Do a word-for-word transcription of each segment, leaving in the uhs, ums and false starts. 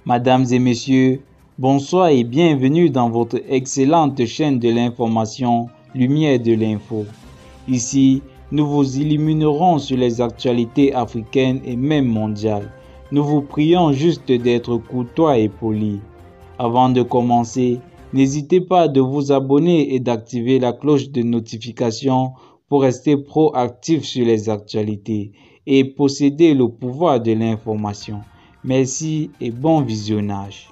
Mesdames et messieurs, bonsoir et bienvenue dans votre excellente chaîne de l'information Lumière de l'info. Ici, nous vous illuminerons sur les actualités africaines et même mondiales. Nous vous prions juste d'être courtois et polis. Avant de commencer, n'hésitez pas de vous abonner et d'activer la cloche de notification pour rester proactif sur les actualités et posséder le pouvoir de l'information. Merci et bon visionnage.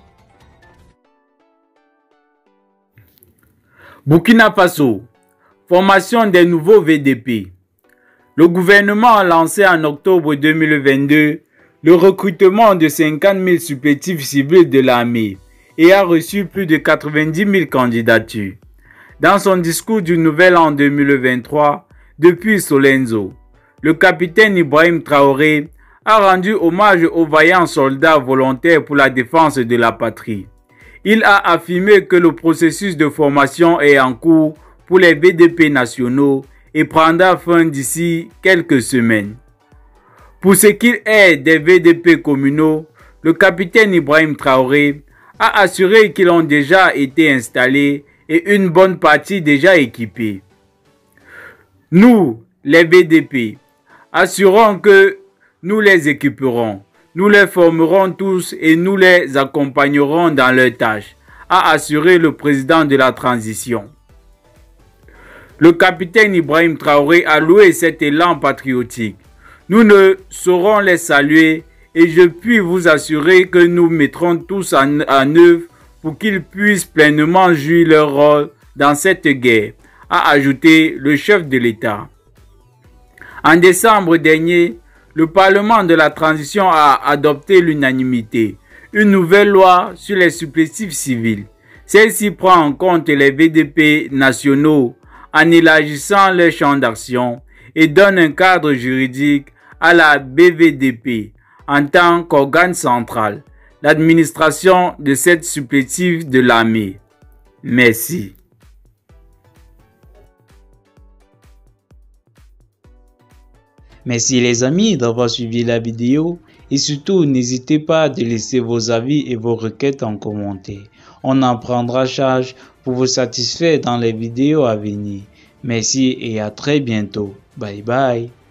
Burkina Faso, formation des nouveaux V D P. Le gouvernement a lancé en octobre deux mille vingt-deux le recrutement de cinquante mille supplétifs civils de l'armée et a reçu plus de quatre-vingt-dix mille candidatures. Dans son discours du Nouvel An deux mille vingt-trois, depuis Solenzo, le capitaine Ibrahim Traoré a rendu hommage aux vaillants soldats volontaires pour la défense de la patrie. Il a affirmé que le processus de formation est en cours pour les V D P nationaux et prendra fin d'ici quelques semaines. Pour ce qui est des V D P communaux, le capitaine Ibrahim Traoré a assuré qu'ils ont déjà été installés et une bonne partie déjà équipée. Nous, les V D P, assurons que nous les équiperons, nous les formerons tous et nous les accompagnerons dans leurs tâches, a assuré le président de la transition. Le capitaine Ibrahim Traoré a loué cet élan patriotique. Nous ne saurons les saluer et je puis vous assurer que nous mettrons tous en, en œuvre pour qu'ils puissent pleinement jouer leur rôle dans cette guerre, a ajouté le chef de l'État. En décembre dernier, le Parlement de la transition a adopté l'unanimité une nouvelle loi sur les supplétifs civils. Celle-ci prend en compte les V D P nationaux en élargissant leur champ d'action et donne un cadre juridique à la B V D P en tant qu'organe central, l'administration de cette supplétif de l'armée. Merci. Merci les amis d'avoir suivi la vidéo et surtout n'hésitez pas de laisser vos avis et vos requêtes en commentaire. On en prendra charge pour vous satisfaire dans les vidéos à venir. Merci et à très bientôt. Bye bye.